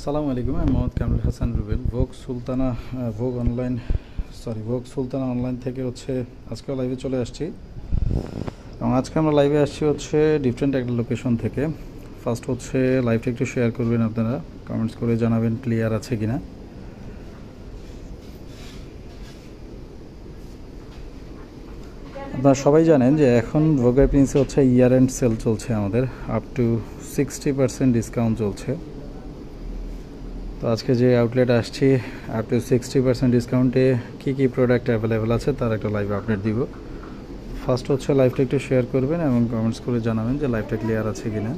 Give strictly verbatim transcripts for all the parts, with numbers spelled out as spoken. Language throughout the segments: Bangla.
আসসালামু আলাইকুম, আমি মোহাম্মদ কামরুল হাসান রুবেল। ভোগ সুলতানা ভোগ অনলাইন সরি ভোগ সুলতানা অনলাইন থেকে হচ্ছে আজকেও লাইভে চলে আসছি। এবং আজকে আমরা লাইভে আসছি হচ্ছে ডিফারেন্ট একটা লোকেশন থেকে। ফার্স্ট হচ্ছে লাইভটা একটু শেয়ার করবেন, আপনারা কমেন্টস করে জানাবেন ক্লিয়ার আছে কিনা। আপনারা সবাই জানেন যে এখন ভোগাই প্রিন্সে হচ্ছে ইয়ার এন্ড সেল চলছে, আমাদের up to sixty percent discount চলছে। তো আজকে যে আউটলেট আসছি আপ টু সিক্সটি পার্সেন্ট ডিসকাউন্টে কী কী প্রোডাক্ট অ্যাভেলেবেল আছে তার একটা লাইভ আপডেট দিব। ফার্স্ট হচ্ছে লাইভটা একটু শেয়ার করবেন এবং কমেন্টস করে জানাবেন যে লাইভটা ক্লিয়ার আছে কিনা।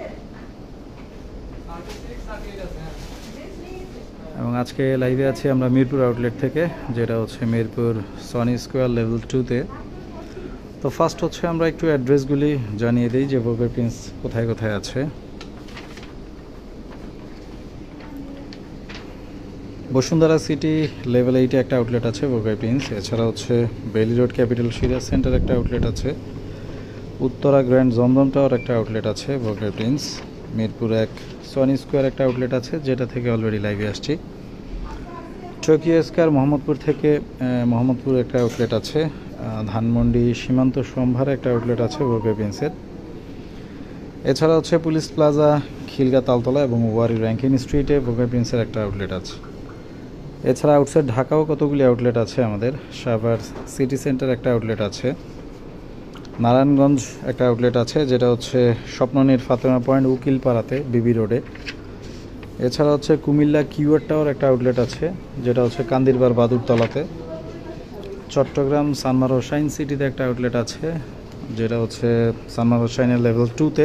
এবং আজকে লাইভে আছি আমরা মিরপুর আউটলেট থেকে, যেটা হচ্ছে মিরপুর সনি স্কোয়ার লেভেল টুতে। তো ফার্স্ট হচ্ছে আমরা একটু অ্যাড্রেসগুলি জানিয়ে দিই যে ভোগাই প্রিন্স কোথায় কোথায় আছে। বসুন্ধরা সিটি লেভেল এইটে একটা আউটলেট আছে ভোগাই প্রিন্স। এছাড়া হচ্ছে Baily road capital Siraj centre একটা আউটলেট আছে। উত্তরা গ্র্যান্ড জমজম টাওয়ার একটা আউটলেট আছে ভোগাই প্রিন্স। মিরপুর এক সনি স্কোয়ার একটা আউটলেট আছে, যেটা থেকে অলরেডি লাইভে আসছি। টোকিও স্কয়ার মোহাম্মদপুর থেকে মোহাম্মদপুর একটা আউটলেট আছে। ধানমন্ডি সীমান্ত সম্ভারে একটা আউটলেট আছে ভোগাই প্রিন্সের। এছাড়া হচ্ছে পুলিশ প্লাজা খিলগা তালতলা এবং ওয়ারি র্যাঙ্কিং স্ট্রিটে ভোগাই প্রিন্সের একটা আউটলেট আছে। এছাড়া আউটসাইড ঢাকাও কতগুলি আউটলেট আছে আমাদের। সাভার সিটি সেন্টার একটা আউটলেট আছে। নারায়ণগঞ্জ একটা আউটলেট আছে, যেটা হচ্ছে স্বপ্ননীর ফাতেমা পয়েন্ট উকিলপাড়াতে বিবি রোডে। এছাড়া হচ্ছে কুমিল্লা কিউআর টাওয়ার একটা আউটলেট আছে, যেটা হচ্ছে কান্দিরবার বাদুরতলাতে। চট্টগ্রাম সানমার হোসাইন সিটিতে একটা আউটলেট আছে, যেটা হচ্ছে সানমার হোসাইনের লেভেল টুতে।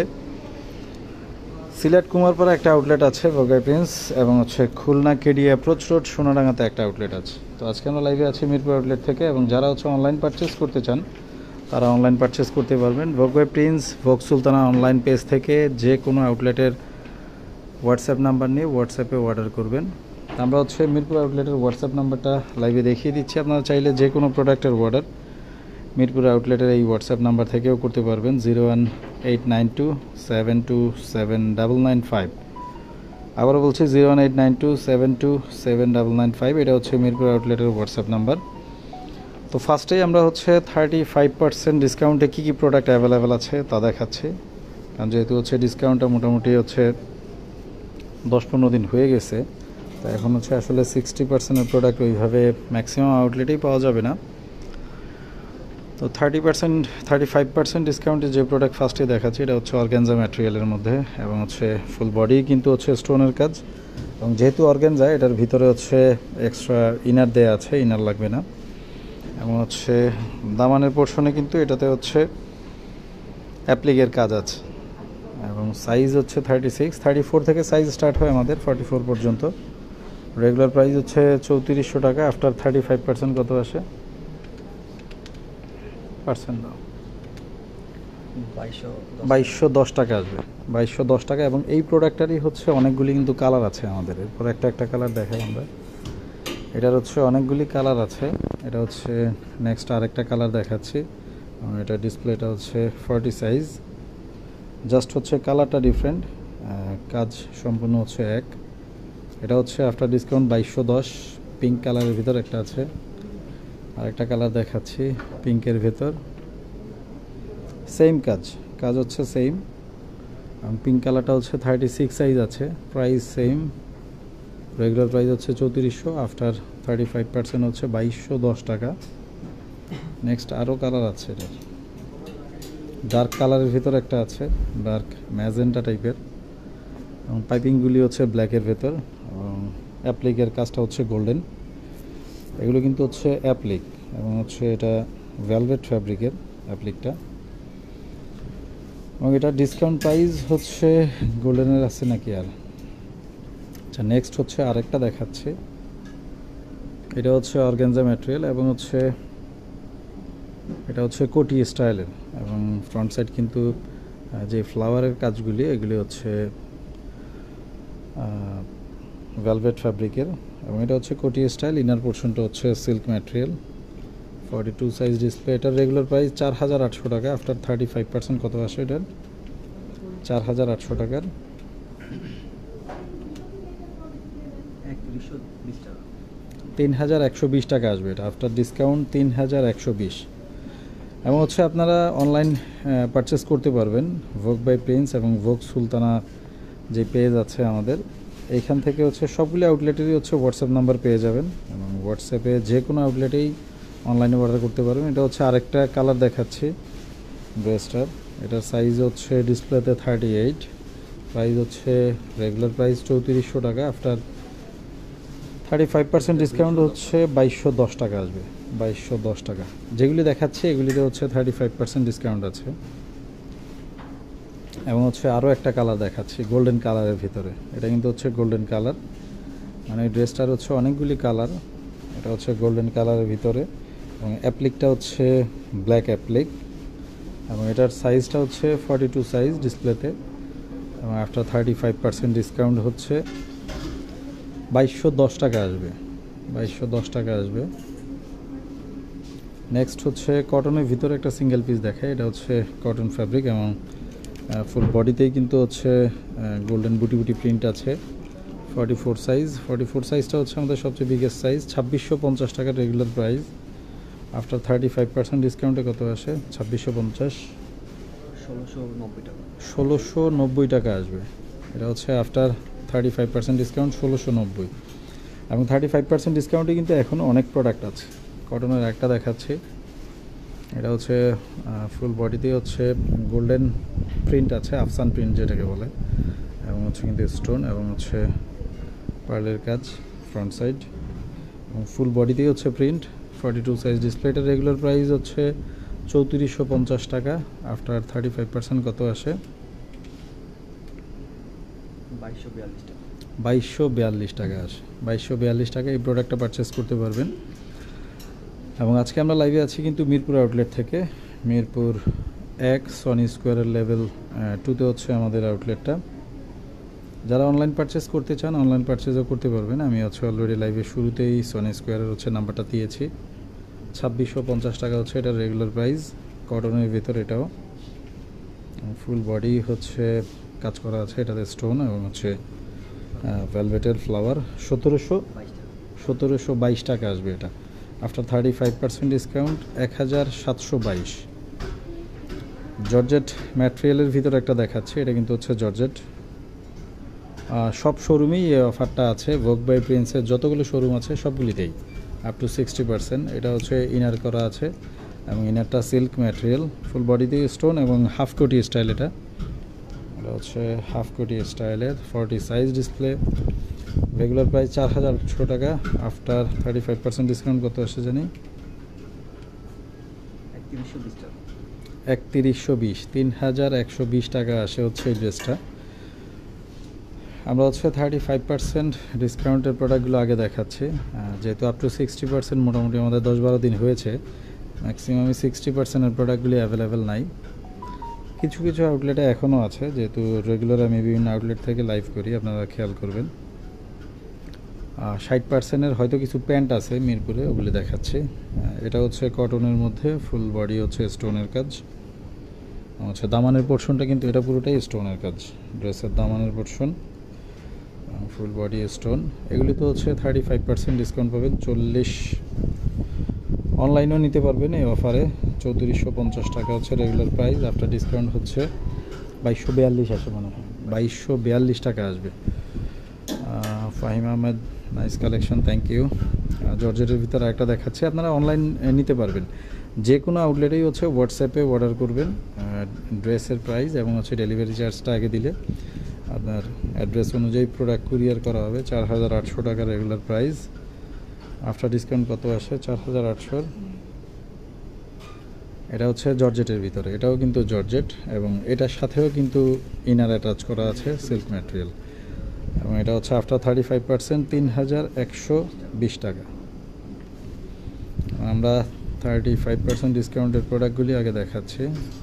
সিলেট কুমারপাড়া একটা আউটলেট আছে ভোগাই প্রিন্স, এবং হচ্ছে খুলনা কেডি অ্যাপ্রোচ রোড সোনাডাঙ্গাতে একটা আউটলেট আছে। তো আজকে আমরা লাইভে আছি মিরপুর আউটলেট থেকে, এবং যারা হচ্ছে অনলাইন পারচেস করতে চান তারা অনলাইন পারচেস করতে পারবেন। ভোগাই প্রিন্স ভোগ সুলতানা অনলাইন পেজ থেকে যে কোনো আউটলেটের হোয়াটসঅ্যাপ নাম্বার নিয়ে হোয়াটসঅ্যাপে অর্ডার করবেন। আমরা হচ্ছে মিরপুর আউটলেটের হোয়াটসঅ্যাপ নাম্বারটা লাইভে দেখিয়ে দিচ্ছি। আপনারা চাইলে যে কোনো প্রোডাক্টের অর্ডার মিরপুর আউটলেটের এই হোয়াটসঅ্যাপ নাম্বার থেকেও করতে পারবেন। Zero one eight nine two seven two seven double nine five. আবারও বলছি zero one eight nine two seven two seven double nine five. এটা হচ্ছে মিরপুর আউটলেটের হোয়াটসঅ্যাপ নাম্বার। তো ফার্স্টেই আমরা হচ্ছে থার্টি ফাইভ পার্সেন্ট ডিসকাউন্টে কী কী প্রোডাক্ট অ্যাভেলেবেল আছে তা দেখাচ্ছি। কারণ যেহেতু হচ্ছে ডিসকাউন্টটা মোটামুটি হচ্ছে দশ পনেরো দিন হয়ে গেছে, তো এখন হচ্ছে আসলে সিক্সটি পার্সেন্টের প্রোডাক্ট ওইভাবে ম্যাক্সিমাম আউটলেটেই পাওয়া যাবে না। তো thirty percent thirty five percent ডিসকাউন্টে যে প্রোডাক্ট ফার্স্টে দেখাচ্ছি এটা হচ্ছে অর্গানজা ম্যাটেরিয়ালের মধ্যে, এবং হচ্ছে ফুল বডি কিন্তু হচ্ছে স্টোনের কাজ। এবং যেহেতু অর্গানজা, এটার ভিতরে হচ্ছে এক্সট্রা ইনার দেয়া আছে, ইনার লাগবে না। এবং হচ্ছে দামানের পোর্শনে কিন্তু এটাতে হচ্ছে অ্যাপ্লিকের কাজ আছে। এবং সাইজ হচ্ছে থার্টি সিক্স থার্টি ফোর থেকে সাইজ স্টার্ট হয় আমাদের ফর্টি ফোর পর্যন্ত। রেগুলার প্রাইস হচ্ছে চৌত্রিশশো টাকা। আফটার থার্টি ফাইভ পার্সেন্ট কত আসে পার্সেন্ট দাও বাইশশো দশ টাকা আসবে, বাইশশো দশ টাকা। এবং এই প্রোডাক্টটারই হচ্ছে অনেকগুলি কিন্তু কালার আছে আমাদের। এরপর একটা একটা কালার দেখাই আমরা। এটার হচ্ছে অনেকগুলি কালার আছে। এটা হচ্ছে নেক্সট আরেকটা কালার দেখাচ্ছি। এটা ডিসপ্লেটা হচ্ছে ফর্টি সাইজ, জাস্ট হচ্ছে কালারটা ডিফারেন্ট, কাজ সম্পূর্ণ হচ্ছে এক। এটা হচ্ছে আফটার ডিসকাউন্ট বাইশশো দশ। পিঙ্ক কালারের ভিতর একটা আছে, আরেকটা কালার দেখাচ্ছি পিঙ্কের ভেতর। সেম কাজ, কাজ হচ্ছে সেম। এবং পিঙ্ক কালারটা হচ্ছে থার্টি সিক্স সাইজ আছে, প্রাইস সেম। রেগুলার প্রাইস হচ্ছে চৌত্রিশশো, আফটার থার্টি ফাইভ পার্সেন্ট হচ্ছে বাইশশো দশ টাকা। নেক্সট আরও কালার আছে, এটার ডার্ক কালারের ভিতর একটা আছে, ডার্ক ম্যাজেন্টা টাইপের। এবং পাইপিংগুলি হচ্ছে ব্ল্যাকের ভেতর, এবং অ্যাপ্লিকের কাজটা হচ্ছে গোল্ডেন। এগুলো কিন্তু হচ্ছে অ্যাপ্লিক, এবং হচ্ছে এটা ভেলভেট ফ্যাব্রিকের অ্যাপ্লিকটা। এবং এটা ডিসকাউন্ট প্রাইস হচ্ছে গোল্ডেনের আছে নাকি আর। আচ্ছা, নেক্সট হচ্ছে আরেকটা দেখাচ্ছি। এটা হচ্ছে অর্গানজা ম্যাটেরিয়াল, এবং হচ্ছে এটা হচ্ছে কোটি স্টাইলের। এবং ফ্রন্ট সাইড কিন্তু যে ফ্লাওয়ারের কাজগুলি এগুলি হচ্ছে ভেলভেট ফ্যাব্রিকের, এবং এটা হচ্ছে কোটি স্টাইল। ইনার পোর্শনটা হচ্ছে silk material. Forty two size display. এটার রেগুলার প্রাইস চার হাজার আটশো টাকা। আফটার থার্টি ফাইভ পার্সেন্ট কত আসে এটার? চার হাজার আটশো টাকার। একত্রিশশো বিশ টাকা। তিন হাজার একশো বিশ টাকা আসবে এটা আফটার ডিসকাউন্ট, তিন হাজার একশো বিশ। এবং হচ্ছে আপনারা অনলাইন পারচেস করতে পারবেন ভোগ বাই প্রিন্স এবং ভোগ সুলতানা যে পেজ আছে আমাদের, এইখান থেকে হচ্ছে সবগুলি আউটলেটেরই হচ্ছে হোয়াটসঅ্যাপ নাম্বার পেয়ে যাবেন এবং হোয়াটসঅ্যাপে যে কোনো আউটলেটেই অনলাইনে অর্ডার করতে পারবেন। এটা হচ্ছে আরেকটা কালার দেখাচ্ছি ড্রেসটার, এটার সাইজ হচ্ছে ডিসপ্লেতে থার্টি এইট, প্রাইস হচ্ছে রেগুলার প্রাইস চৌত্রিশশো টাকা, after thirty five percent discount হচ্ছে বাইশশো দশ টাকা আসবে, বাইশশো দশ টাকা। যেগুলি দেখাচ্ছে এগুলিতে হচ্ছে থার্টি ফাইভ পার্সেন্ট ডিসকাউন্ট আছে। এবং হচ্ছে আরও একটা কালার দেখাচ্ছি গোল্ডেন কালারের ভিতরে, এটা কিন্তু হচ্ছে গোল্ডেন কালার, মানে ড্রেসটার হচ্ছে অনেকগুলি কালার, এটা হচ্ছে গোল্ডেন কালারের ভিতরে এবং অ্যাপ্লিকটা হচ্ছে ব্ল্যাক অ্যাপ্লিক এবং এটার সাইজটা হচ্ছে ফর্টি টু সাইজ ডিসপ্লেতে এবং after thirty five percent discount হচ্ছে বাইশশো দশ টাকা আসবে, বাইশশো দশ টাকা আসবে। নেক্সট হচ্ছে কটনের ভিতরে একটা সিঙ্গেল পিস দেখায়, এটা হচ্ছে কটন ফ্যাব্রিক এবং ফুল বডিতেই কিন্তু হচ্ছে গোল্ডেন বুটি বুটি প্রিন্ট আছে, forty four size, forty four সাইজটা হচ্ছে আমাদের সবচেয়ে বিগেস্ট সাইজ, ছাব্বিশশো পঞ্চাশ টাকার regular price, after thirty five percent ডিসকাউন্টে কত আসে, ছাব্বিশশো পঞ্চাশ, ষোলোশো নব্বই টাকা, ষোলোশো নব্বই টাকা আসবে। এটা হচ্ছে after thirty five percent discount ষোলোশো নব্বই এবং থার্টি ফাইভ পার্সেন্ট ডিসকাউন্টে কিন্তু এখনও অনেক প্রোডাক্ট আছে। কটনের একটা দেখাচ্ছি, এটা হচ্ছে ফুল বডিতে হচ্ছে গোল্ডেন প্রিন্ট আছে, আফসান প্রিন্ট যেটাকে বলে, এবং হচ্ছে কিন্তু স্টোন এবং হচ্ছে পার্লের কাজ ফ্রন্ট সাইড এবং ফুল বডিতেই হচ্ছে print, forty two size display. এটার রেগুলার প্রাইস হচ্ছে চৌত্রিশশো পঞ্চাশ টাকা, আফটার থার্টি ফাইভ পার্সেন্ট কত আসে, বাইশশো বিয়াল্লিশ টাকা, বাইশশো বিয়াল্লিশ টাকা আসে, বাইশশো বিয়াল্লিশ টাকা এই প্রোডাক্টটা পারচেস করতে পারবেন। এবং আজকে আমরা লাইভে আছি কিন্তু মিরপুর আউটলেট থেকে, মিরপুর এক সনি স্কোয়ারের লেভেল টুতে হচ্ছে আমাদের আউটলেটটা। যারা অনলাইন পারচেস করতে চান অনলাইন পারচেসও করতে পারবেন। আমি হচ্ছে অলরেডি লাইভের শুরুতেই সনি স্কোয়ারের হচ্ছে নাম্বারটা দিয়েছি, ছাব্বিশশো পঞ্চাশ টাকা হচ্ছে এটার রেগুলার প্রাইস, কটনের ভিতর এটাও, ফুল বডি হচ্ছে কাজ করা আছে, এটাতে স্টোন এবং হচ্ছে ভেলভেটের ফ্লাওয়ার, সতেরোশো সতেরোশো বাইশ টাকা আসবে এটা, after thirty five percent discount এক হাজার সাতশো বাইশ। জর্জেট ম্যাটেরিয়ালের ভিতরে একটা দেখাচ্ছে, এটা কিন্তু হচ্ছে জর্জেট, সব শোরুমেই এই অফারটা আছে, ভোগ বাই প্রিন্সের যতগুলো শোরুম আছে সবগুলিতেই আপ টু সিক্সটি পার্সেন্ট। এটা হচ্ছে ইনার করা আছে এবং ইনারটা সিল্ক ম্যাটেরিয়াল, ফুল বডিতে স্টোন এবং হাফ কোটি স্টাইল, এটা এটা হচ্ছে হাফ কোটি স্টাইলের, forty size display, regular price চার হাজার আটশো টাকা, after thirty five percent discount কত আসে জানি, একত্রিশশো বিশ টাকা, একত্রিশশো বিশ, তিন হাজার একশো বিশ টাকা আসে হচ্ছে এই ড্রেসটা। আমরা হচ্ছে থার্টি ফাইভ পার্সেন্ট ডিসকাউন্টের প্রোডাক্টগুলো আগে দেখাচ্ছি, যেহেতু আপ টু সিক্সটি পার্সেন্ট মোটামুটি আমাদের দশ বারো দিন হয়েছে, ম্যাক্সিমামই সিক্সটি পার্সেন্টের প্রোডাক্টগুলি অ্যাভেলেবেল নাই, কিছু কিছু আউটলেটে এখনও আছে, যেহেতু রেগুলার আমি বিভিন্ন আউটলেট থেকে লাইভ করি, আপনারা খেয়াল করবেন। ষাট পার্সেন্টের হয়তো কিছু প্যান্ট আছে মিরপুরে, ওগুলি দেখাচ্ছি। এটা হচ্ছে কটনের মধ্যে, ফুল বডি হচ্ছে স্টোনের কাজ, হচ্ছে দামানের পোর্শনটা কিন্তু এটা পুরোটাই স্টোনের কাজ, ড্রেসের দামানের পোর্শন, ফুল বডি স্টোন, এগুলি তো হচ্ছে থার্টি ফাইভ পার্সেন্ট ডিসকাউন্ট পাবেন, চল্লিশ, অনলাইনেও নিতে পারবেন এই অফারে, চৌত্রিশশো পঞ্চাশ টাকা হচ্ছে রেগুলার প্রাইস, আফটার ডিসকাউন্ট হচ্ছে বাইশশো বিয়াল্লিশ আসে মনে হয়, বাইশশো বিয়াল্লিশ টাকা আসবে। Fahim Ahmed, nice collection, thank you. জর্জেটের ভিতরে একটা দেখাচ্ছে, আপনারা অনলাইন নিতে পারবেন, যে কোনো আউটলেটেই হচ্ছে হোয়াটসঅ্যাপে অর্ডার করবেন ড্রেসের প্রাইস এবং হচ্ছে ডেলিভারি চার্জটা আগে দিলে আপনার অ্যাড্রেস অনুযায়ী প্রোডাক্ট কুরিয়ার করা হবে, চার হাজার আটশো টাকা রেগুলার প্রাইস, আফটার ডিসকাউন্ট কত আসে, চার হাজার আটশোর। এটা হচ্ছে জর্জেটের ভিতরে, এটাও কিন্তু জর্জেট এবং এটার সাথেও কিন্তু ইনার অ্যাটাচ করা আছে সিল্ক ম্যাটেরিয়াল, এবং এটা হচ্ছে আফটার থার্টি ফাইভ পার্সেন্ট তিন হাজার একশো বিশ টাকা। আমরা থার্টি ফাইভ পার্সেন্ট ডিসকাউন্টের প্রোডাক্টগুলি আগে দেখাচ্ছি।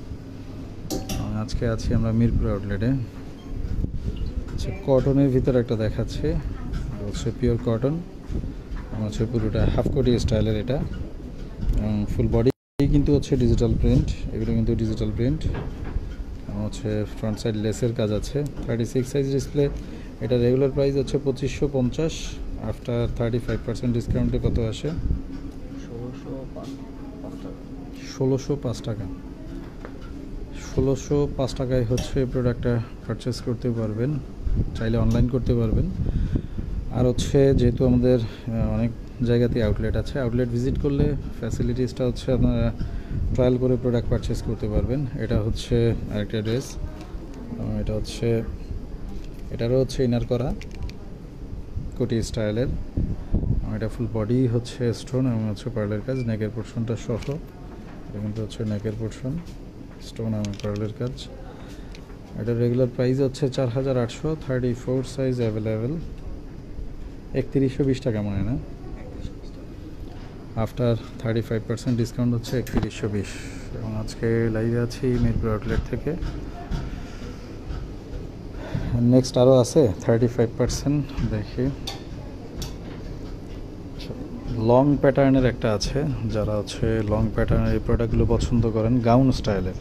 আজকে আছি আমরা মিরপুর আউটলেটে, আচ্ছা কটনের ভিতরে একটা দেখাচ্ছি, হচ্ছে পিওর কটন, হচ্ছে পুরোটা হাফ কোটি স্টাইলের, এটা ফুল বডি কিন্তু হচ্ছে ডিজিটাল প্রিন্ট, এগুলো কিন্তু ডিজিটাল প্রিন্ট, হচ্ছে ফ্রন্ট সাইড লেসের কাজ আছে, থার্টি সিক্স সাইজ ডিসপ্লে, এটা রেগুলার প্রাইস হচ্ছে পঁচিশশো পঞ্চাশ, আফটার থার্টি ফাইভ পার্সেন্ট ডিসকাউন্টে কত আসে? ষোলোশো পাঁচ পাঁচ টাকা। ষোলোশো পাঁচ টাকা। ষোলোশো পাঁচ টাকায় হচ্ছে প্রোডাক্টটা পারচেস করতে পারবেন, চাইলে অনলাইন করতে পারবেন। আর হচ্ছে যেহেতু আমাদের অনেক জায়গাতেই আউটলেট আছে, আউটলেট ভিজিট করলে ফ্যাসিলিটিসটা হচ্ছে আপনারা ট্রায়াল করে প্রোডাক্ট পারচেস করতে পারবেন। এটা হচ্ছে আরেকটা ড্রেস, এটা হচ্ছে এটারও হচ্ছে ইনার করা কোটি স্টাইলের। এটা ফুল বডি হচ্ছে স্টোন এবং হচ্ছে পার্লের কাজ, নেকের পোর্শনটা সহ। এটা কিন্তু হচ্ছে নেকের পোর্শন, স্টোন এবং পার্লের কাজ। এটা রেগুলার প্রাইস হচ্ছে চার হাজার আটশো, থার্টি ফোর সাইজ অ্যাভেলেবেল। একত্রিশশো বিশ টাকা মনে হয় না? After thirty five percent discount হচ্ছে একত্রিশশো বিশ। এবং আজকে লাইভে আছি মিরপুর আউটলেট থেকে। নেক্সট আরও আছে থার্টি ফাইভ পার্সেন্ট, দেখি। লং প্যাটার্নের একটা আছে, যারা হচ্ছে লং প্যাটার্নের এই প্রোডাক্টগুলো পছন্দ করেন, গাউন স্টাইলের,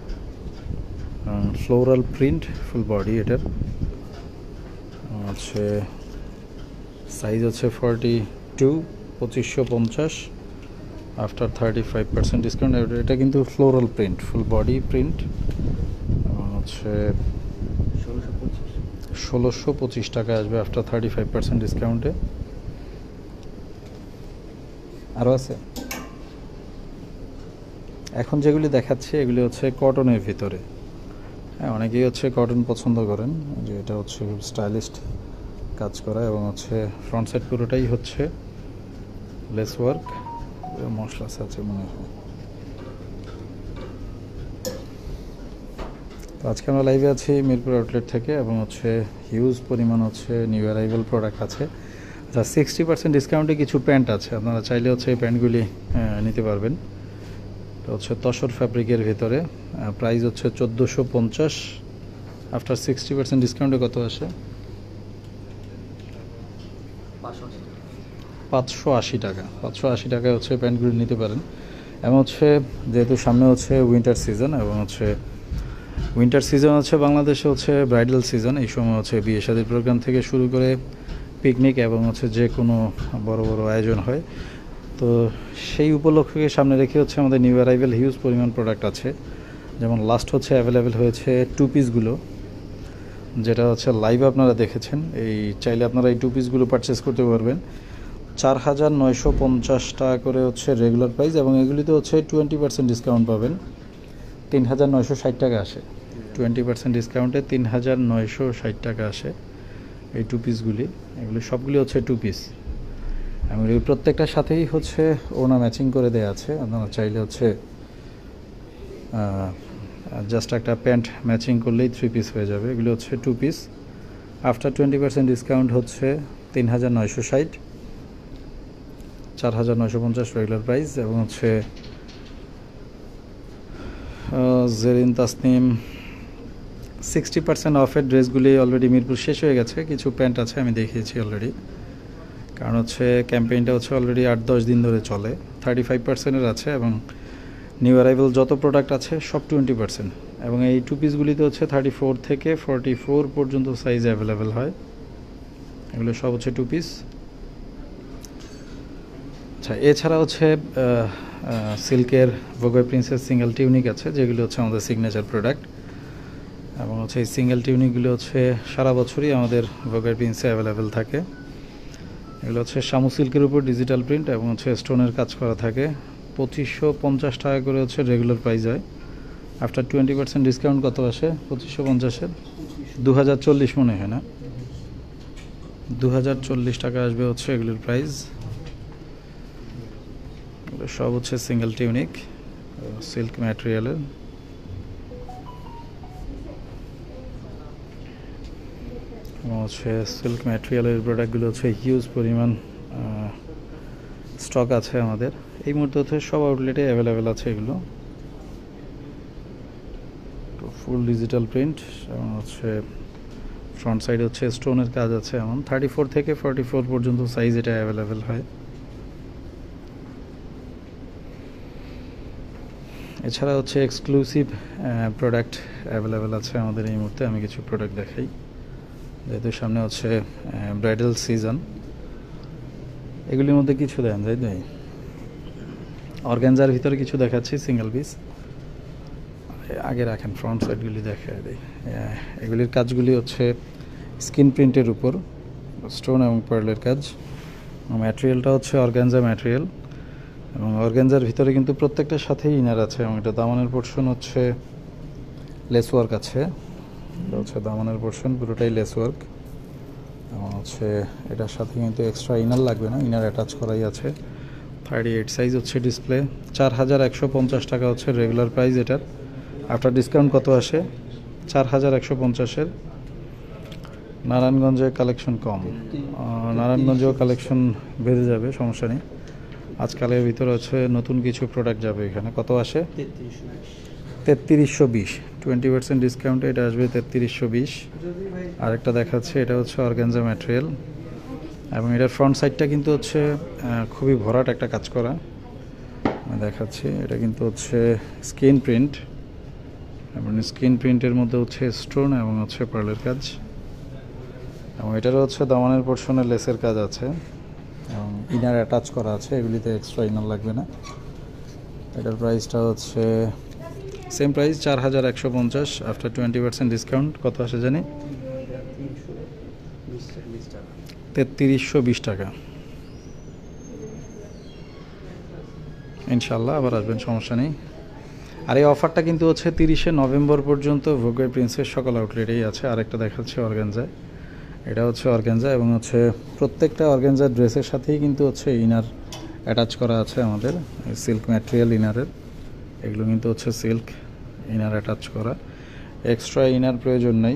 ফ্লোরাল প্রিন্ট, ফুল বডি এটার হচ্ছে সাইজ হচ্ছে ফর্টি টু, পঁচিশশো পঞ্চাশ। After thirty five percent discount এটা কিন্তু floral print, full body print এবং হচ্ছে ষোলোশো পঁচিশ ষোলোশো পঁচিশ টাকা আসবে আফটার থার্টি ফাইভ পার্সেন্ট ডিসকাউন্টে। আরও আছে এখন যেগুলি দেখাচ্ছে, এগুলি হচ্ছে কটনের ভিতরে। হ্যাঁ, অনেকেই হচ্ছে কটন পছন্দ করেন, যে এটা হচ্ছে স্টাইলিস্ট কাজ করা এবং হচ্ছে ফ্রন্ট সাইড পুরোটাই হচ্ছে লেস ওয়ার্ক, মশলা আছে মনে হয়। তো আজকে আমরা লাইভে আছি মিরপুর আউটলেট থেকে এবং হচ্ছে হিউজ পরিমাণ হচ্ছে নিউ অ্যারাইভাল প্রোডাক্ট আছে। আচ্ছা, সিক্সটি পার্সেন্ট ডিসকাউন্টে কিছু প্যান্ট আছে, আপনারা চাইলে হচ্ছে এই প্যান্টগুলি নিতে পারবেন। এটা হচ্ছে তসর ফ্যাব্রিকের ভিতরে, প্রাইস হচ্ছে চোদ্দোশো পঞ্চাশ। আফটার সিক্সটি পার্সেন্ট ডিসকাউন্টে কত আসে? পাঁচশো আশি টাকা। পাঁচশো আশি টাকায় হচ্ছে প্যান্টগুলি নিতে পারেন। এবং হচ্ছে যেহেতু সামনে হচ্ছে উইন্টার সিজন এবং হচ্ছে উইন্টার সিজন হচ্ছে বাংলাদেশে হচ্ছে ব্রাইডাল সিজন, এই সময় হচ্ছে বিয়ে শাদীর প্রোগ্রাম থেকে শুরু করে পিকনিক এবং হচ্ছে যে কোনো বড় বড় আয়োজন হয়। তো সেই উপলক্ষকে সামনে রেখে হচ্ছে আমাদের নিউ অ্যারাইভেল হিউজ পরিমাণ প্রোডাক্ট আছে। যেমন লাস্ট হচ্ছে অ্যাভেলেবেল হয়েছে টু পিসগুলো, যেটা হচ্ছে লাইভ আপনারা দেখেছেন। এই চাইলে আপনারা এই টু পিসগুলো পারচেস করতে পারবেন। চার হাজার নয়শো পঞ্চাশ টাকা করে হচ্ছে রেগুলার প্রাইস এবং এগুলিতে হচ্ছে টোয়েন্টি পার্সেন্ট ডিসকাউন্ট পাবেন, তিন হাজার নয়শো ষাট টাকা আসে। টোয়েন্টি পার্সেন্ট ডিসকাউন্টে তিন হাজার নয়শো ষাট টাকা আসে এই টু পিসগুলি। এগুলি সবগুলি হচ্ছে টু পিস এবং এই প্রত্যেকটার সাথেই হচ্ছে ওনা ম্যাচিং করে দেওয়া আছে। আপনারা চাইলে হচ্ছে জাস্ট একটা প্যান্ট ম্যাচিং করলেই থ্রি পিস হয়ে যাবে। এগুলি হচ্ছে two piece. After twenty percent discount হচ্ছে তিন হাজার নয়শো ষাট, চার হাজার নয়শো পঞ্চাশ রেগুলার প্রাইস। এবং হচ্ছে জেরিন তাসনিম সিক্সটি পার্সেন্ট অফের ড্রেসগুলি অলরেডি মিরপুর শেষ হয়ে গেছে। কিছু প্যান্ট আছে, আমি দেখিয়েছি অলরেডি, কারণ হচ্ছে ক্যাম্পেইনটা হচ্ছে অলরেডি আট দশ দিন ধরে চলে। থার্টি ফাইভ পার্সেন্টের আছে এবং নিউ অ্যারাইভেল যত প্রোডাক্ট আছে সব টোয়েন্টি পার্সেন্ট। এবং এই টু পিসগুলিতে হচ্ছে থার্টি ফোর থেকে ফর্টি ফোর পর্যন্ত সাইজ অ্যাভেলেবেল হয়। এগুলো সব হচ্ছে টু পিস। আচ্ছা, এছাড়া হচ্ছে সিল্কের ভোগয় প্রিন্সেস সিঙ্গেল টিউনিক আছে, যেগুলো হচ্ছে আমাদের সিগনেচার প্রোডাক্ট। এবং হচ্ছে এই সিঙ্গেল টিউনিকগুলো হচ্ছে সারা বছরই আমাদের ভোগয় প্রিন্সে অ্যাভেলেবেল থাকে। এগুলো হচ্ছে শামু সিল্কের উপর ডিজিটাল প্রিন্ট এবং হচ্ছে স্টোনের কাজ করা থাকে। পঁচিশশো পঞ্চাশ টাকা করে হচ্ছে রেগুলার প্রাইস হয়। আফটার টোয়েন্টি পার্সেন্ট ডিসকাউন্ট কত আসে পঁচিশশো পঞ্চাশের? দু হাজার চল্লিশ মনে হয় না, দু হাজার চল্লিশ টাকা আসবে হচ্ছে এগুলোর প্রাইস। এগুলো সব হচ্ছে সিঙ্গেল টিউনিক সিল্ক ম্যাটেরিয়ালের। এবং হচ্ছে সিল্ক ম্যাটেরিয়ালের প্রোডাক্টগুলো হচ্ছে হিউজ পরিমাণ স্টক আছে আমাদের এই মুহূর্তে, হচ্ছে সব আউটলেটে অ্যাভেলেবেল আছে এগুলো। তো ফুল ডিজিটাল প্রিন্ট এবং হচ্ছে ফ্রন্ট সাইড হচ্ছে স্টোনের কাজ আছে। এমন থার্টি ফোর থেকে ফর্টি ফোর পর্যন্ত সাইজ এটা অ্যাভেলেবেল হয়। এছাড়া হচ্ছে এক্সক্লুসিভ প্রোডাক্ট অ্যাভেলেবেল আছে আমাদের এই মুহূর্তে। আমি কিছু প্রোডাক্ট দেখাই, যেহেতু সামনে হচ্ছে ব্রাইডাল সিজন এগুলির মধ্যে কিছু দেন তাই তাই অর্গানজার ভিতরে কিছু দেখাচ্ছি সিঙ্গেল পিস। আগে রাখেন, ফ্রন্ট সাইডগুলি দেখা দেয়। এগুলির কাজগুলি হচ্ছে স্ক্রিন প্রিন্টের উপর স্টোন এবং পার্লের কাজ। ম্যাটেরিয়ালটা হচ্ছে অর্গানজা ম্যাটেরিয়াল এবং অর্গানজার ভিতরে কিন্তু প্রত্যেকটার সাথেই ইনার আছে এবং এটা দামানের পোর্শন হচ্ছে লেস ওয়ার্ক আছে। এটা হচ্ছে দামানের পোর্শন পুরোটাই লেস ওয়ার্ক এবং হচ্ছে এটার সাথে কিন্তু এক্সট্রা ইনার লাগবে না, ইনার অ্যাটাচ করাই আছে। থার্টি এইট সাইজ হচ্ছে ডিসপ্লে। চার হাজার একশো পঞ্চাশ টাকা হচ্ছে রেগুলার প্রাইস এটার। আফটার ডিসকাউন্ট কত আসে? চার হাজার একশো পঞ্চাশের। নারায়ণগঞ্জে কালেকশন কম, নারায়ণগঞ্জেও কালেকশন বেড়ে যাবে, সমস্যা নেই। আজকালের ভিতরে হচ্ছে নতুন কিছু প্রোডাক্ট যাবে এখানে। কত আসে? তেত্রিশশো বিশ। টোয়েন্টি পার্সেন্ট ডিসকাউন্টে এটা আসবে তেত্রিশশো বিশ। আরেকটা দেখাচ্ছে, এটা হচ্ছে অর্গানজা ম্যাটেরিয়াল এবং এটার ফ্রন্ট সাইডটা কিন্তু হচ্ছে খুবই ভরাট একটা কাজ করা। আমি দেখাচ্ছি, এটা কিন্তু হচ্ছে স্ক্রিন প্রিন্ট এবং স্ক্রিন প্রিন্টের মধ্যে হচ্ছে স্টোন এবং হচ্ছে পার্লের কাজ এবং এটারও হচ্ছে দামানের পোর্শনে লেসের কাজ আছে এবং ইনার অ্যাটাচ করা আছে। এগুলিতে এক্সট্রা ইনার লাগবে না। এটার প্রাইসটা হচ্ছে সেম প্রাইস, চার হাজার একশো পঞ্চাশ। আফটার টোয়েন্টি পার্সেন্ট ডিসকাউন্ট কত আসে জানি? তেত্রিশশো বিশ টাকা। ইনশাল্লাহ আবার আসবেন, সমস্যা নেই। আর এই অফারটা কিন্তু হচ্ছে তিরিশে নভেম্বর পর্যন্ত ভোগাই প্রিন্সের সকল আউটলেটেই আছে। আরেকটা দেখাচ্ছে অর্গানজা, এটা হচ্ছে অর্গানজা এবং হচ্ছে প্রত্যেকটা অর্গানজা ড্রেসের সাথেই কিন্তু হচ্ছে ইনার অ্যাটাচ করা আছে আমাদের। সিল্ক ম্যাটেরিয়াল ইনারের, এগুলো কিন্তু হচ্ছে সিল্ক ইনার অ্যাটাচ করা, এক্সট্রা ইনার প্রয়োজন নেই।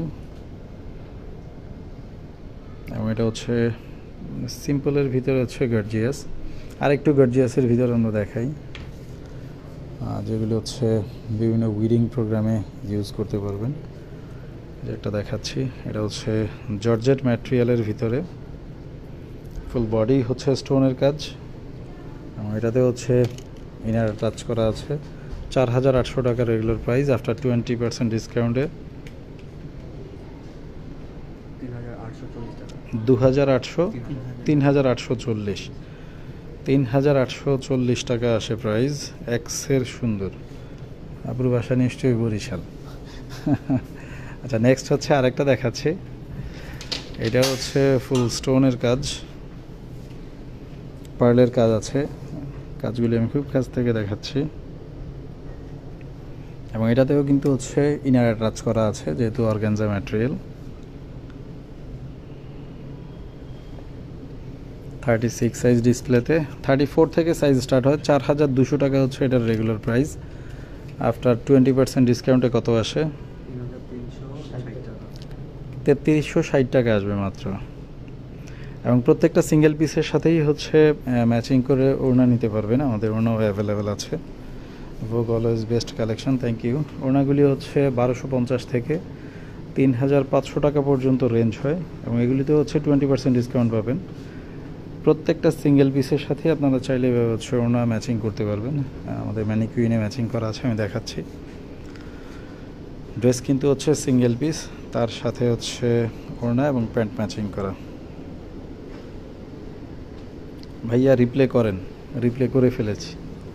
এবং এটা হচ্ছে সিম্পলের ভিতরে হচ্ছে গর্জিয়াস। আর একটু গর্জিয়াসের ভিতরে আমরা দেখাই, যেগুলো হচ্ছে বিভিন্ন উইডিং প্রোগ্রামে ইউজ করতে পারবেন। যেটা দেখাচ্ছি এটা হচ্ছে জর্জেট ম্যাটেরিয়ালের ভিতরে, ফুল বডি হচ্ছে স্টোনের কাজ এবং এটাতে হচ্ছে ইনার টাচ করা আছে। চার হাজার আটশো টাকা regular price. After twenty percent ডিসকাউন্টে দু হাজার আটশো তিন হাজার আটশো চল্লিশ তিন হাজার আটশো চল্লিশ টাকা আসে প্রাইস। এক্সের সুন্দর, আপুর বাসা নিশ্চয়ই বরিশাল। আচ্ছা, নেক্সট হচ্ছে আরেকটা দেখাচ্ছি, এটা হচ্ছে ফুল স্টোনের কাজ, পার্লের কাজ আছে। কাজগুলি আমি খুব কাছ থেকে দেখাচ্ছি এবং এটাতেও কিন্তু হচ্ছে ইনার অ্যাটাচ করা আছে যেহেতু organza material. Thirty six size ডিসপ্লেতে, থার্টি ফোর থেকে সাইজ স্টার্ট হয়। চার হাজার দুশো টাকা হচ্ছে এটার regular price. After twenty percent ডিসকাউন্টে কত আসে? তেত্রিশশো ষাট টাকা আসবে মাত্র। এবং প্রত্যেকটা সিঙ্গেল পিসের সাথেই হচ্ছে ম্যাচিং করে ওড়না নিতে পারবেন, আমাদের ওড়নাও অ্যাভেলেবেল আছে। Vogue always best collection, thank you. ওড়নাগুলি হচ্ছে বারোশো পঞ্চাশ থেকে তিন হাজার পাঁচশো টাকা পর্যন্ত রেঞ্জ হয় এবং এগুলিতে হচ্ছে টোয়েন্টি পার্সেন্ট ডিসকাউন্ট পাবেন। প্রত্যেকটা সিঙ্গেল পিসের সাথে আপনারা চাইলে হচ্ছে ওড়না ম্যাচিং করতে পারবেন। আমাদের ম্যানিকুইনে ম্যাচিং করা আছে, আমি দেখাচ্ছি। ড্রেস কিন্তু হচ্ছে সিঙ্গেল পিস, তার সাথে হচ্ছে ওড়না এবং প্যান্ট ম্যাচিং করা। ভাইয়া রিপ্লে করেন, রিপ্লে করে ফেলেছি।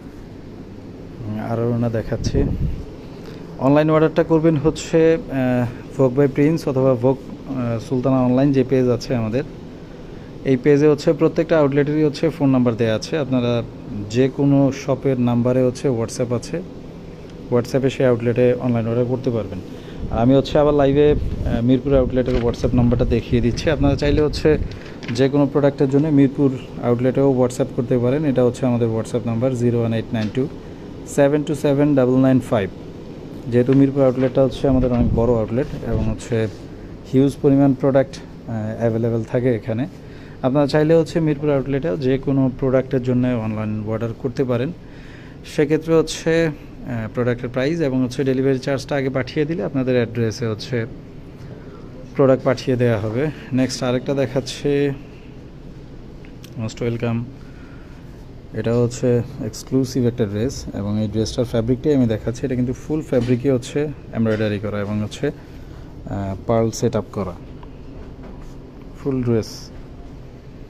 আরও ওড়না দেখাচ্ছি। অনলাইন অর্ডারটা করবেন হচ্ছে ভোগ বাই প্রিন্স অথবা ভোগ সুলতানা অনলাইন যে পেজ আছে আমাদের, এই পেজে হচ্ছে প্রত্যেকটা আউটলেটেরই হচ্ছে ফোন নাম্বার দেওয়া আছে। আপনারা যে কোনো শপের নাম্বারে হচ্ছে হোয়াটসঅ্যাপ আছে, হোয়াটসঅ্যাপে সেই আউটলেটে অনলাইন অর্ডার করতে পারবেন। আমি হচ্ছে আবার লাইভে মিরপুর আউটলেটের হোয়াটসঅ্যাপ নাম্বারটা দেখিয়ে দিচ্ছি। আপনারা চাইলে হচ্ছে যে কোনো প্রোডাক্টের জন্য মিরপুর আউটলেটেও হোয়াটসঅ্যাপ করতে পারেন। এটা হচ্ছে আমাদের WhatsApp number zero one eight nine two seven two seven double nine five. যেহেতু মিরপুর আউটলেটটা হচ্ছে আমাদের অনেক বড় আউটলেট এবং হচ্ছে হিউজ পরিমাণ প্রোডাক্ট অ্যাভেলেবেল থাকে এখানে, আপনারা চাইলে হচ্ছে মিরপুর আউটলেটে যে কোনো প্রোডাক্টের জন্য অনলাইন অর্ডার করতে পারেন। সেক্ষেত্রে হচ্ছে প্রোডাক্টের প্রাইস এবং হচ্ছে ডেলিভারি চার্জটা আগে পাঠিয়ে দিলে আপনাদের অ্যাড্রেসে হচ্ছে প্রোডাক্ট পাঠিয়ে দেওয়া হবে। নেক্সট আরেকটা দেখাচ্ছে, মোস্ট ওয়েলকাম। এটা হচ্ছে এক্সক্লুসিভ একটা ড্রেস এবং এই ড্রেসটার ফ্যাব্রিকটাই আমি দেখাচ্ছি। এটা কিন্তু ফুল ফ্যাব্রিকই হচ্ছে এমব্রয়ডারি করা এবং হচ্ছে পার্ল সেট আপ করা ফুল ড্রেস।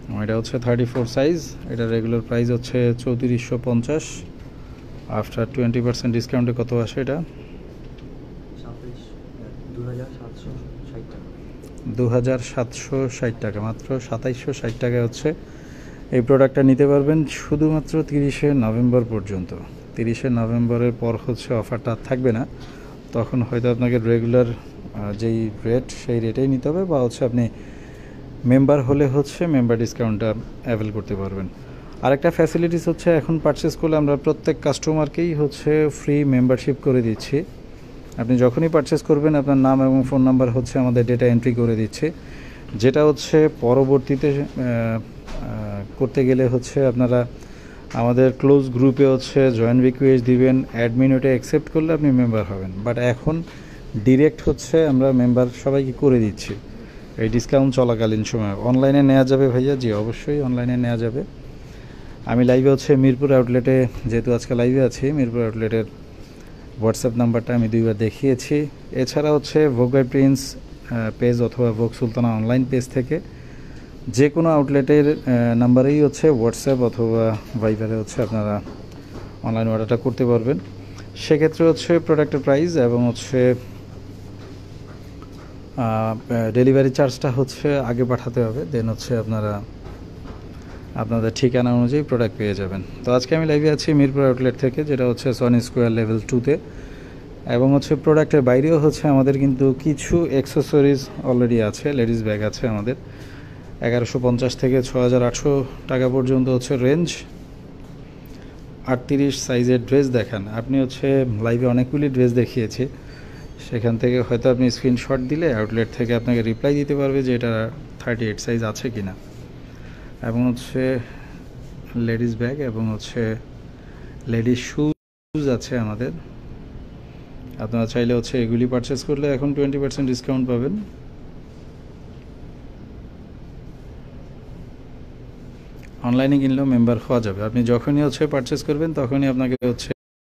এটা হচ্ছে থার্টি ফোর সাইজ। এটা রেগুলার প্রাইস হচ্ছে চৌত্রিশশো পঞ্চাশ। আফটার টোয়েন্টি পার্সেন্ট ডিসকাউন্টে কত আসে এটা? সাতাইশ দু হাজার সাতশো ষাট টাকা। দু হাজার সাতশো ষাট টাকা, মাত্র সাতাইশশো ষাট টাকায় হচ্ছে এই প্রোডাক্টটা নিতে পারবেন শুধুমাত্র তিরিশে নভেম্বর পর্যন্ত। তিরিশে নভেম্বরের পর হচ্ছে অফারটা আর থাকবে না, তখন হয়তো আপনাকে রেগুলার যেই রেট সেই রেটেই নিতে হবে, বা হচ্ছে আপনি মেম্বার হলে হচ্ছে মেম্বার ডিসকাউন্টটা অ্যাভেল করতে পারবেন। আরেকটা ফ্যাসিলিটিস হচ্ছে এখন পারচেস করলে আমরা প্রত্যেক কাস্টমারকেই হচ্ছে ফ্রি মেম্বারশিপ করে দিচ্ছি। আপনি যখনই পারচেস করবেন আপনার নাম এবং ফোন নাম্বার হচ্ছে আমাদের ডেটা এন্ট্রি করে দিচ্ছে, যেটা হচ্ছে পরবর্তীতে করতে গেলে হচ্ছে আপনারা আমাদের ক্লোজ গ্রুপে হচ্ছে জয়েন রিকোয়েস্ট দিবেন, অ্যাডমিন ওটা অ্যাকসেপ্ট করলে আপনি মেম্বার হবেন। বাট এখন ডিরেক্ট হচ্ছে আমরা মেম্বার সবাইকে করে দিচ্ছি এই ডিসকাউন্ট চলাকালীন সময়। অনলাইনে নেওয়া যাবে ভাইয়া? জি অবশ্যই অনলাইনে নেওয়া যাবে। আমি লাইভে হচ্ছে মিরপুর আউটলেটে, যেহেতু আজকে লাইভে আছি, মিরপুর আউটলেটের হোয়াটসঅ্যাপ নাম্বারটা আমি দুইবার দেখিয়েছি। এছাড়া হচ্ছে ভোগ বাই প্রিন্স পেজ অথবা ভোগ সুলতানা অনলাইন পেজ থেকে যে কোনো আউটলেটের নাম্বারেই হচ্ছে হোয়াটসঅ্যাপ অথবা ভাইবারে হচ্ছে আপনারা অনলাইন অর্ডারটা করতে পারবেন। সেক্ষেত্রে হচ্ছে প্রোডাক্টের প্রাইস এবং হচ্ছে ডেলিভারি চার্জটা হচ্ছে আগে পাঠাতে হবে, দেন হচ্ছে আপনারা আপনাদের ঠিকানা অনুযায়ী প্রোডাক্ট পেয়ে যাবেন। তো আজকে আমি লাইভে আছি মিরপুর আউটলেট থেকে, যেটা হচ্ছে সনি স্কোয়ার লেভেল টুতে, এবং হচ্ছে প্রোডাক্টের বাইরেও হচ্ছে আমাদের কিন্তু কিছু অ্যাক্সেসরিজ অলরেডি আছে। লেডিস ব্যাগ আছে আমাদের এগারোশো পঞ্চাশ থেকে ছ হাজার আটশো টাকা পর্যন্ত হচ্ছে রেঞ্জ। আটত্রিশ সাইজের ড্রেস দেখান, আপনি হচ্ছে লাইভে অনেকগুলি ড্রেস দেখিয়েছি, সেখান থেকে হয়তো আপনি স্ক্রিনশট দিলে আউটলেট থেকে আপনাকে রিপ্লাই দিতে পারবে যে এটা থার্টি এইট সাইজ আছে কি না। এবং হচ্ছে লেডিস ব্যাগ এবং হচ্ছে লেডিস শুজ আছে আমাদের। আপনারা চাইলে হচ্ছে এগুলি পারচেস করলে এখন টোয়েন্টি পার্সেন্ট ডিসকাউন্ট পাবেন। অনলাইনে কিনলেও মেম্বার হওয়া যাবে। আপনি যখনই হচ্ছে পারচেস করবেন তখনই আপনাকে হচ্ছে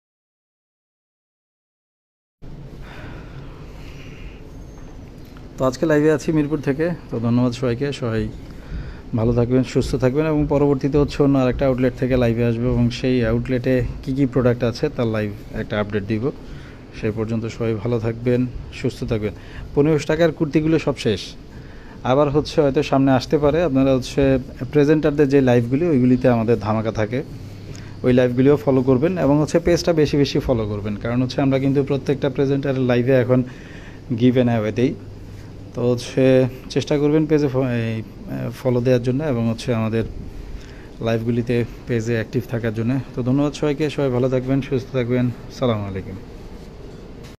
তো আজকে লাইভে আছি মিরপুর থেকে। তো ধন্যবাদ সবাইকে, সবাই ভালো থাকবেন, সুস্থ থাকবেন, এবং পরবর্তীতে হচ্ছে অন্য আরেকটা আউটলেট থেকে লাইভে আসবে এবং সেই আউটলেটে কী কী প্রোডাক্ট আছে তার লাইভ একটা আপডেট দিব। সেই পর্যন্ত সবাই ভালো থাকবেন, সুস্থ থাকবেন। পনেরোশো টাকার কুর্তিগুলো সব শেষ, আবার হচ্ছে হয়তো সামনে আসতে পারে। আপনারা হচ্ছে প্রেজেন্টারদের যে লাইভগুলি ওইগুলিতে আমাদের ধামাকা থাকে, ওই লাইভগুলিও ফলো করবেন এবং হচ্ছে পেজটা বেশি বেশি ফলো করবেন, কারণ হচ্ছে আমরা কিন্তু প্রত্যেকটা প্রেজেন্টারের লাইভে এখন গিভ অ্যান্ড অ্যাওয়ে দিই। তো হচ্ছে চেষ্টা করবেন পেজে ফলো দেওয়ার জন্য এবং হচ্ছে আমাদের লাইভগুলিতে পেজে অ্যাক্টিভ থাকার জন্য। তো ধন্যবাদ সবাইকে, সবাই ভালো থাকবেন, সুস্থ থাকবেন। সালামু আলাইকুম।